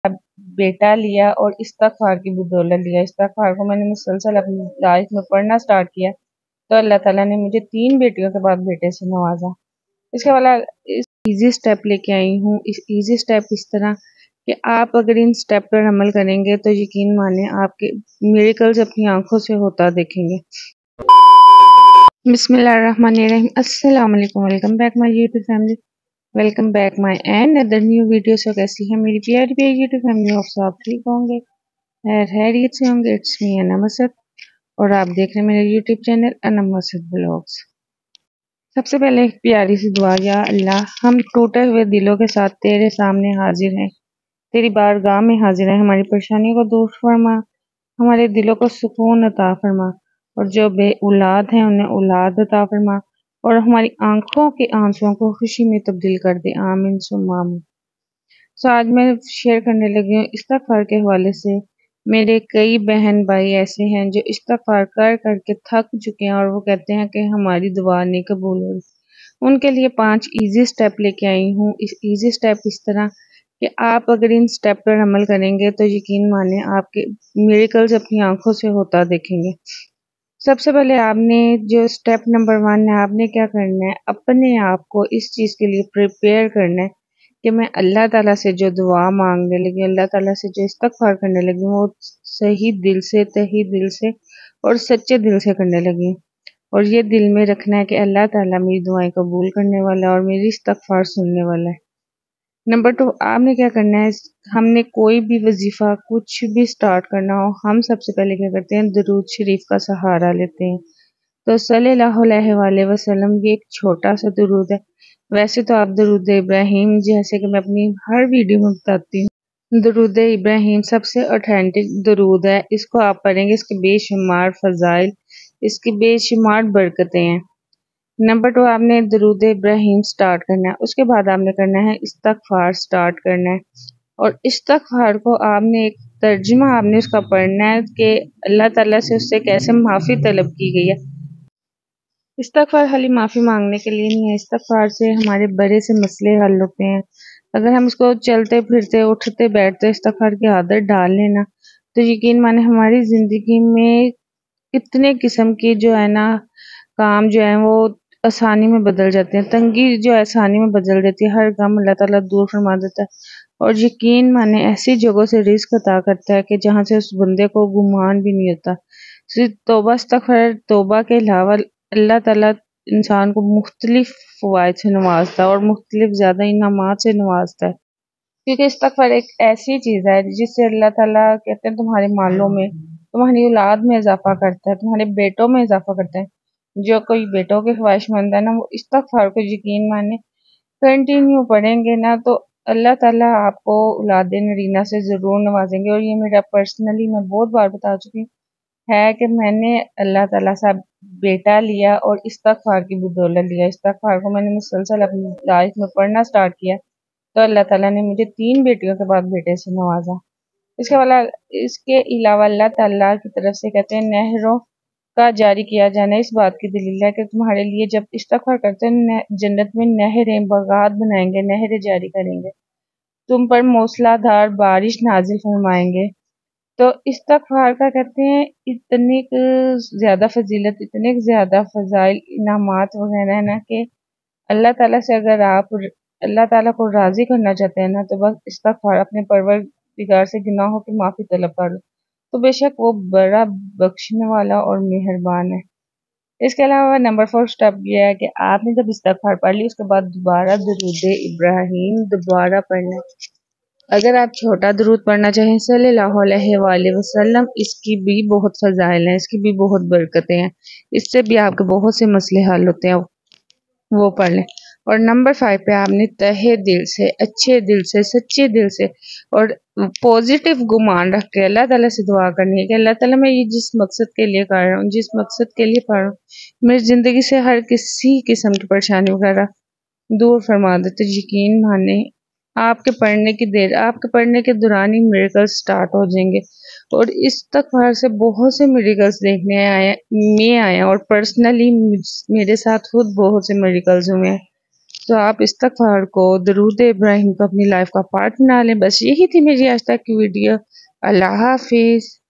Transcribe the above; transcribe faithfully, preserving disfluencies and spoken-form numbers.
بیٹا لیا اور استغفار کی بدولت لیا۔ استغفار کو میں نے مسلسل اپنی لائف میں پڑھنا سٹارٹ کیا تو اللہ تعالیٰ نے مجھے تین بیٹیوں کے بعد بیٹے سے نوازا۔ اس کے بعد اس ایزی سٹیپ لے کے آئی ہوں۔ اس ایزی سٹیپ اس طرح کہ آپ اگر ان سٹیپ پر عمل کریں گے تو یقین مانیں آپ کے میریکلز اپنی آنکھوں سے ہوتا دیکھیں گے۔ بسم اللہ الرحمن الرحیم۔ السلام علیکم، welcome back my YouTube family, welcome back my and other new video. So کیسی ہے میری پیاری پیاری یوٹیوب فیملی؟ آپ سب ٹھیک ہوں گے، خیر خیریت سے ہوں گے۔ اٹس می انا مسد اور آپ دیکھ رہے ہیں میرے یوٹیوب چینل انا مسد بلاگس۔ سب سے پہلے ایک پیاری سی دعا، یا اللہ ہم ٹوٹے ہوئے دلوں کے ساتھ تیرے سامنے حاضر ہیں، تیری بارگاہ میں حاضر ہیں۔ ہماری پریشانیوں کو دور فرما، ہمارے دلوں کو سکون عطا فرما، اور جو بے اولاد ہیں انہیں اولاد عطا فرما، اور ہماری آنکھوں کے آنسوؤں کو خوشی میں تبدیل کر دے، آمین ثم آمین۔ سو آج میں شیئر کرنے لگی ہوں استغفار کے حوالے سے۔ میرے کئی بہن بھائی ایسے ہیں جو استغفار کر کر کے تھک چکے ہیں اور وہ کہتے ہیں کہ ہماری دعا نہیں قبول ہوئی۔ ان کے لیے پانچ ایزی سٹیپ لے کے آئی ہوں۔ اس ایزی سٹیپ اس طرح کہ آپ اگر ان سٹیپ پر عمل کریں گے تو یقین مانیں آپ کے میریکلز اپنی آنکھوں سے ہوتا دیکھیں گے۔ سب سے پہلے آپ نے جو سٹیپ نمبر ون ہے، آپ نے کیا کرنا ہے، اپنے آپ کو اس چیز کے لیے پریپیئر کرنا ہے کہ میں اللہ تعالیٰ سے جو دعا مانگنے لگی، اللہ تعالیٰ سے جو استغفار کرنے لگی وہ صحیح دل سے، تہی دل سے اور سچے دل سے کرنے لگی، اور یہ دل میں رکھنا ہے کہ اللہ تعالیٰ میری دعائیں قبول کرنے والا ہے اور میری استغفار سننے والا ہے۔ نمبر ٹو، آپ نے کیا کرنا ہے، ہم نے کوئی بھی وظیفہ کچھ بھی سٹارٹ کرنا ہو، ہم سب سے پہلے کیا کرتے ہیں، درود شریف کا سہارا لیتے ہیں۔ تو صلی اللہ علیہ وآلہ وسلم یہ ایک چھوٹا سا درود ہے۔ ویسے تو آپ درود ابراہیم، جیسے کہ میں اپنی ہر ویڈیو میں بتاتی ہوں، درود ابراہیم سب سے اوتھینٹک درود ہے، اس کو آپ پڑھیں گے، اس کے بے شمار فضائل، اس کی بے شمار برکتیں ہیں۔ نمبر ٹو، آپ نے درود ابراہیم سٹارٹ کرنا ہے، اس کے بعد آپ نے کرنا ہے استغفار سٹارٹ کرنا ہے، اور استغفار کو آپ نے ایک ترجمہ آپ نے اس کا پڑھنا ہے کہ اللہ تعالیٰ سے اس سے کیسے معافی طلب کی گئی ہے۔ استغفار خالی معافی مانگنے کے لیے نہیں ہے، استغفار سے ہمارے بڑے سے مسئلے حل ہوتے ہیں۔ اگر ہم اس کو چلتے پھرتے اٹھتے بیٹھتے استغفار کی عادت ڈال لینا تو یقین مانے ہماری زندگی میں کتنے قسم کی جو ہے نا کام جو ہیں وہ آسانی میں بدل جاتے ہیں، تنگی جو آسانی میں بدل دیتی ہے، ہر کام اللہ تعالیٰ دور فرما دیتا ہے، اور یقین مانے ایسی جگہوں سے رزق عطا کرتا ہے کہ جہاں سے اس بندے کو گمان بھی نہیں ہوتا۔ صرف توبہ استغفار توبہ کے علاوہ اللہ تعالیٰ انسان کو مختلف فوائد سے نوازتا ہے اور مختلف زیادہ انعامات سے نوازتا ہے، کیونکہ استغفار ایک ایسی چیز ہے جس سے اللہ تعالیٰ کہتے ہیں تمہارے مالوں میں، تمہاری اولاد میں اضافہ کرتا ہے، تمہارے بیٹوں میں اضافہ کرتا ہے۔ جو کوئی بیٹوں کے خواہش مند ہے نا، وہ استغفار کو یقین مانے کنٹینیو پڑھیں گے نا تو اللہ تعالیٰ آپ کو اولاد نرینہ سے ضرور نوازیں گے۔ اور یہ میرا پرسنلی میں بہت بار بتا چکی ہوں ہے کہ میں نے اللہ تعالیٰ سے بیٹا لیا اور استغفار کی بدولت لیا۔ استغفار کو میں نے مسلسل اپنی لائف میں پڑھنا سٹارٹ کیا تو اللہ تعالیٰ نے مجھے تین بیٹیوں کے بعد بیٹے سے نوازا۔ اس کے بعد اس کے علاوہ اللہ تعالیٰ کی طرف سے کہتے ہیں نہروں کا جاری کیا جانا اس بات کی دلیل ہے کہ تمہارے لیے جب استغفار کرتے ہیں جنت میں نہریں باغات بنائیں گے، نہریں جاری کریں گے، تم پر موسلا دھار بارش نازل فرمائیں گے۔ تو استغفار کا کہتے ہیں اتنی زیادہ فضیلت، اتنے زیادہ فضائل، انعامات وغیرہ ہے نا کہ اللہ تعالیٰ سے اگر آپ اللہ تعالیٰ کو راضی کرنا چاہتے ہیں نا تو بس استغفار اپنے پروردگار سے گناہوں کی معافی طلب کر لو، تو بے شک وہ بڑا بخشنے والا اور مہربان ہے۔ اس کے علاوہ نمبر فور سٹیپ یہ ہے کہ آپ نے جب استغفار پڑھ لی اس کے بعد دوبارہ درود ابراہیم دوبارہ پڑھنا ہے۔ اگر آپ چھوٹا درود پڑھنا چاہیں صلی اللہ علیہ وآلہ وسلم، اس کی بھی بہت فضائل ہیں، اس کی بھی بہت برکتیں ہیں، اس سے بھی آپ کے بہت سے مسئلے حل ہوتے ہیں، وہ پڑھ لیں۔ اور نمبر فائیو پہ آپ نے تہے دل سے، اچھے دل سے، سچے دل سے اور پازیٹیو گمان رکھ کے اللہ تعالیٰ سے دعا کرنی ہے کہ اللہ تعالیٰ میں یہ جس مقصد کے لیے کر رہا ہوں، جس مقصد کے لیے پڑھ رہا ہوں، میری زندگی سے ہر کسی قسم کی پریشانی وغیرہ دور فرما دیتے۔ یقین مانے آپ کے پڑھنے کی دیر آپ کے پڑھنے کے دوران ہی میریکلز سٹارٹ ہو جائیں گے، اور استغفار سے بہت سے میریکلز دیکھنے آئے میں آئے اور پرسنلی میرے ساتھ خود بہت سے میریکلز ہوئے ہیں۔ تو آپ استغفار کو، درود ابراہیم کو اپنی لائف کا پارٹ بنا لیں۔ بس یہی تھی میری آج تک کی ویڈیو۔ اللہ حافظ۔